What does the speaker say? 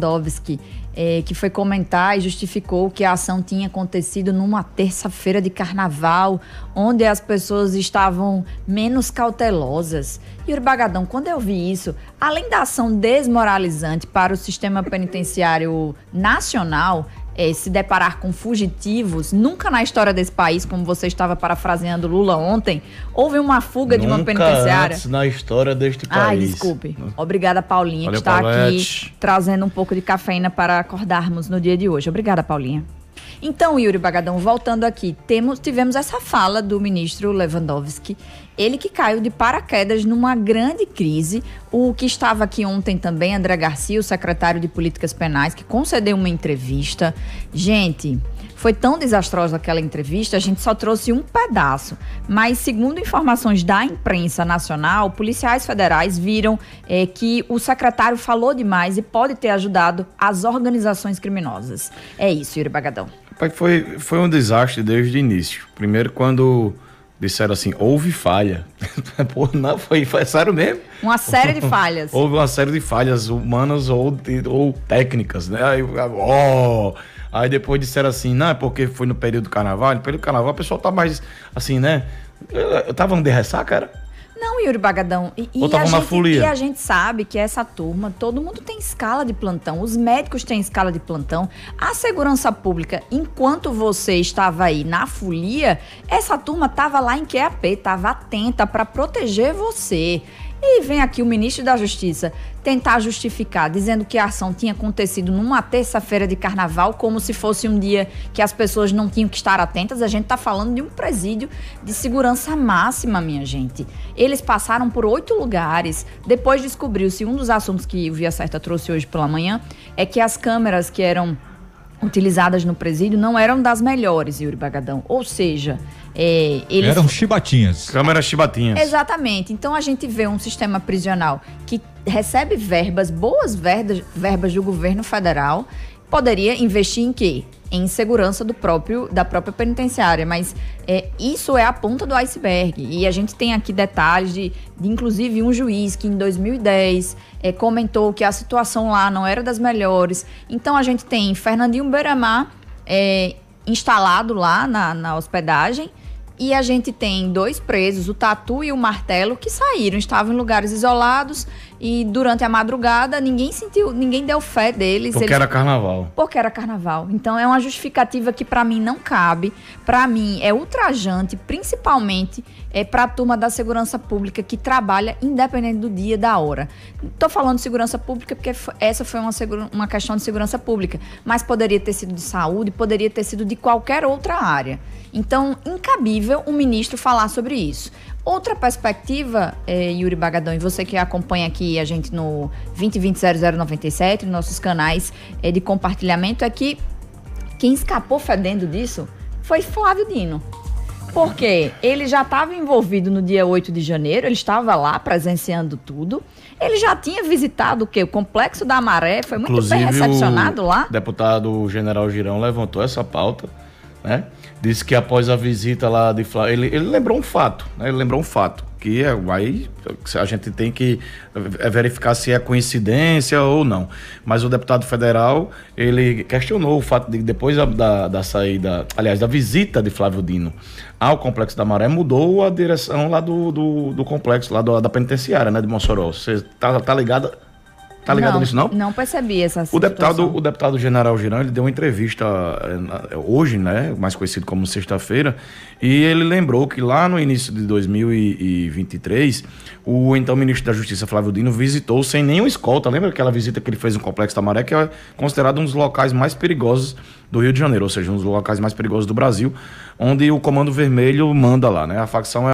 Lewandowski, que foi comentar e justificou que a ação tinha acontecido numa terça-feira de carnaval, onde as pessoas estavam menos cautelosas. Yuri Bagadão, quando eu vi isso, além da ação desmoralizante para o sistema penitenciário nacional, se deparar com fugitivos, nunca na história desse país, como você estava parafraseando Lula ontem, houve uma fuga de uma penitenciária. Nunca na história deste país. Ai, desculpe. Obrigada, Paulinha, que está aqui trazendo um pouco de cafeína para acordarmos no dia de hoje. Obrigada, Paulinha. Então, Yuri Bagadão, voltando aqui, tivemos essa fala do ministro Lewandowski, ele que caiu de paraquedas numa grande crise. O que estava aqui ontem também, André Garcia, o secretário de Políticas Penais, que concedeu uma entrevista. Gente, foi tão desastrosa aquela entrevista, a gente só trouxe um pedaço. Mas, segundo informações da imprensa nacional, policiais federais viram que o secretário falou demais e pode ter ajudado as organizações criminosas. É isso, Yuri Bagadão. Foi um desastre desde o início. Primeiro, quando disseram assim, houve falha. Pô, não, foi sério mesmo. Uma série de falhas. Houve uma série de falhas humanas ou técnicas, né? Aí depois disseram assim, não, é porque foi no período do carnaval. No período do carnaval o pessoal tá mais assim, né? Eu tava de ressaca, era? Não, Yuri Bagadão. E a gente sabe que essa turma, todo mundo tem escala de plantão, os médicos têm escala de plantão, a segurança pública, enquanto você estava aí na folia, essa turma estava lá em QAP, estava atenta para proteger você. E vem aqui o ministro da Justiça tentar justificar, dizendo que a ação tinha acontecido numa terça-feira de carnaval, como se fosse um dia que as pessoas não tinham que estar atentas. A gente está falando de um presídio de segurança máxima, minha gente. Eles passaram por 8 lugares. Depois descobriu-se, um dos assuntos que o Via Certa trouxe hoje pela manhã, é que as câmeras que eram utilizadas no presídio não eram das melhores, Yuri Bagadão. Ou seja, eram chibatinhas. Câmeras chibatinhas. Exatamente. Então a gente vê um sistema prisional que recebe boas verbas do governo federal, poderia investir em quê? Em segurança da própria penitenciária, mas isso é a ponta do iceberg. E a gente tem aqui detalhes de inclusive um juiz que em 2010 comentou que a situação lá não era das melhores. Então a gente tem Fernandinho Beiramar instalado lá na hospedagem, e a gente tem 2 presos, o Tatu e o Martelo, que saíram, estavam em lugares isolados, e durante a madrugada ninguém deu fé deles. Porque era carnaval. Porque era carnaval. Então é uma justificativa que para mim não cabe, para mim é ultrajante, principalmente para a turma da segurança pública que trabalha independente do dia, da hora. Estou falando de segurança pública porque essa foi uma questão de segurança pública, mas poderia ter sido de saúde, poderia ter sido de qualquer outra área. Então, incabível um ministro falar sobre isso. Outra perspectiva, Yuri Bagadão, e você que acompanha aqui a gente no 2020-0097, nossos canais de compartilhamento, é que quem escapou fedendo disso foi Flávio Dino. Porque ele já estava envolvido no dia 8 de janeiro, ele estava lá presenciando tudo. Ele já tinha visitado o quê? O Complexo da Maré, foi muito bem recepcionado lá. O deputado General Girão levantou essa pauta, né? Disse que após a visita lá de Flávio, ele lembrou um fato, né? Ele lembrou um fato, que aí a gente tem que verificar se é coincidência ou não. Mas o deputado federal, ele questionou o fato de que depois da saída, aliás, da visita de Flávio Dino ao Complexo da Maré, mudou a direção lá do complexo, lá da penitenciária, né, de Mossoró. Você tá ligada? Tá ligado nisso, não? Não percebi essa situação. O deputado General Girão, ele deu uma entrevista hoje, né, mais conhecido como sexta-feira, e ele lembrou que lá no início de 2023, o então ministro da Justiça, Flávio Dino, visitou sem nenhum escolta. Lembra aquela visita que ele fez no Complexo da Maré, que é considerado um dos locais mais perigosos do Rio de Janeiro, ou seja, um dos locais mais perigosos do Brasil, onde o Comando Vermelho manda lá, né? A facção